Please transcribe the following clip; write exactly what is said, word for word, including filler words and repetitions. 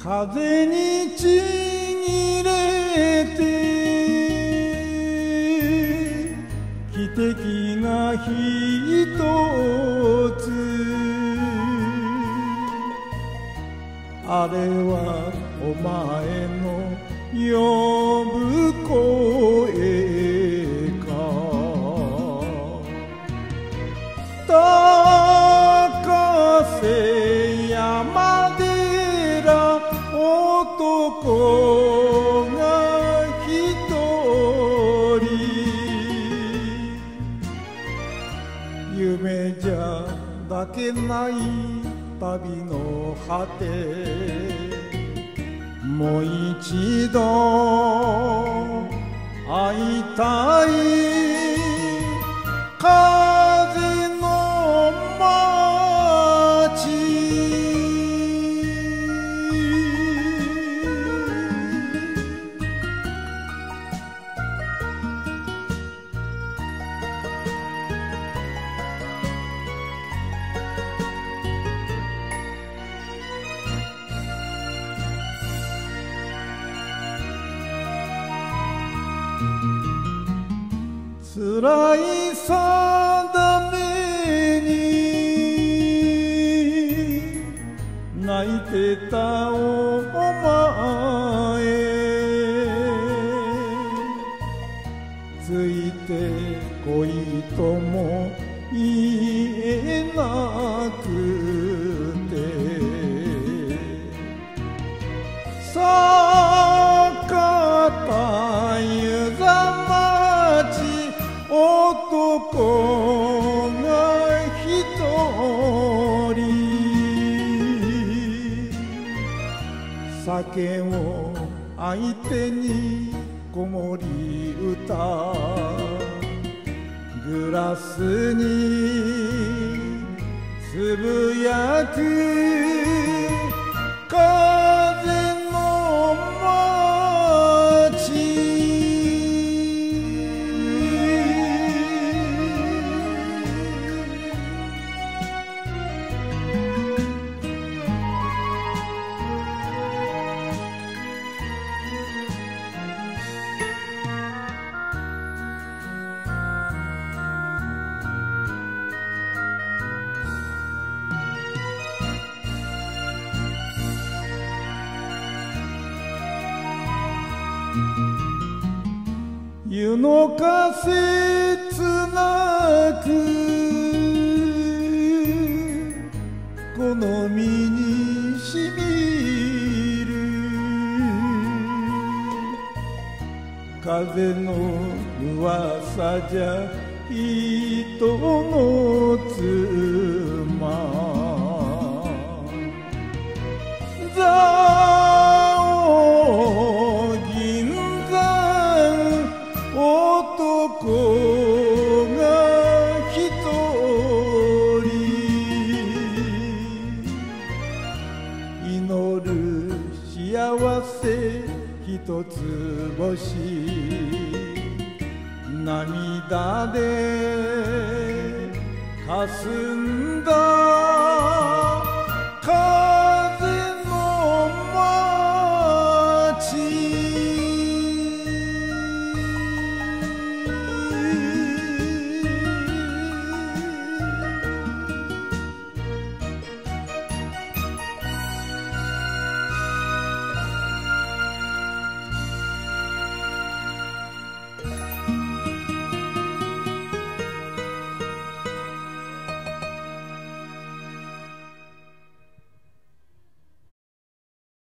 風にちぎれて汽笛がひとつ、あれはお前の呼ぶ声か。高瀬山寺男がひとり、夢じゃだけない旅の果て、もう一度会いたい。風の街、つらい定めに泣いてたお前、ついてこいとも言えなくて、酒田湯沢町男がひとり、酒を相手に子守歌、グラスにつぶやく風の街。湯の風つなくこの身にしみる、風の噂じゃ人の妻、蔵王銀山男がひとり、祈る幸せひとつ星、涙でかすんだ